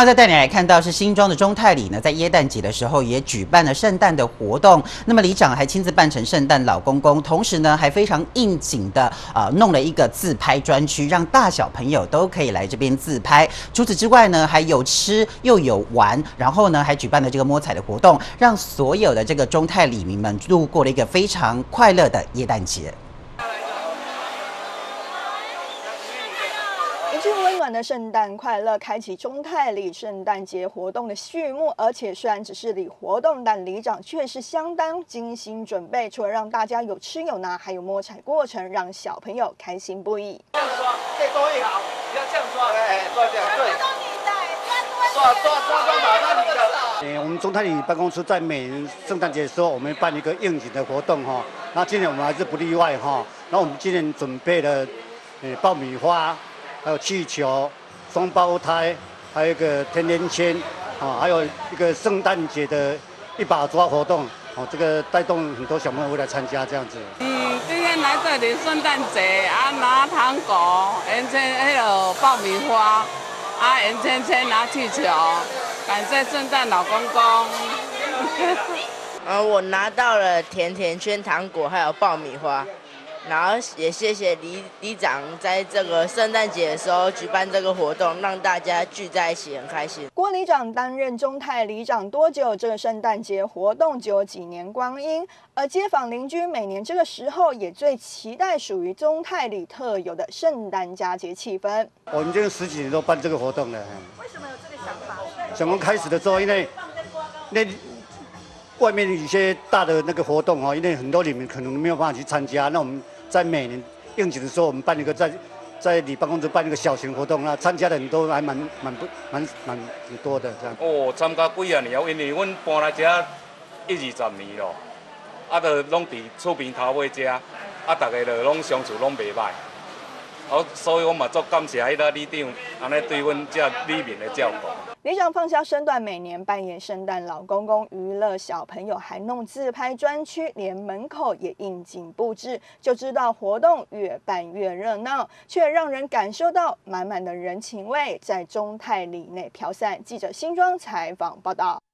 那再带你来看到是新庄的中泰里呢，在耶诞节的时候也举办了圣诞的活动。那么里长还亲自扮成圣诞老公公，同时呢还非常应景的弄了一个自拍专区，让大小朋友都可以来这边自拍。除此之外呢，还有吃又有玩，然后呢还举办了这个摸彩的活动，让所有的这个中泰里民们度过了一个非常快乐的耶诞节。 一句温暖的圣诞快乐，开启中泰里圣诞节活动的序幕。而且虽然只是里活动，但里长却是相当精心准备，除了让大家有吃有拿，还有摸彩过程，让小朋友开心不已。 这样刷，可以多一好，你要这样刷，刷这样对。刷马上你的。 我们中泰里办公室在每年圣诞节的时候，我们办一个应景的活动哈。那今年我们还是不例外哈。那我们今年准备了爆米花。还有气球、双胞胎，还有一个甜甜圈，还有一个圣诞节的一把抓活动，这个带动很多小朋友会来参加这样子。 今天来这里圣诞节拿糖果，沿线还有爆米花，沿线拿气球，感谢圣诞老公公。 我拿到了甜甜圈、糖果，还有爆米花。然后也谢谢里长在这个圣诞节的时候举办这个活动，让大家聚在一起很开心。 郭里长担任中泰里长多久？这个圣诞节活动就有几年光阴，而街坊邻居每年这个时候也最期待属于中泰里特有的圣诞佳节气氛。 我们这个10几年都办这个活动了。 为什么有这个想法？ 想刚开始的时候，因为外面有些大的那个活动因为很多你们可能没有办法去参加，那我们在每年应景的时候，我们办一个在你办公室办一个小型活动，那参加的人都还蛮多的这样。 参加几啊年啊，因为阮搬来这20年咯，就拢伫厝边头尾这，大家就拢相处拢袂歹，所以我嘛足感谢迄个里长安尼对阮这里民的照顾。 里长放下身段，每年扮演圣诞老公公，娱乐小朋友，还弄自拍专区，连门口也应景布置，就知道活动越办越热闹，却让人感受到满满的人情味在中泰里内飘散。记者新庄采访报道。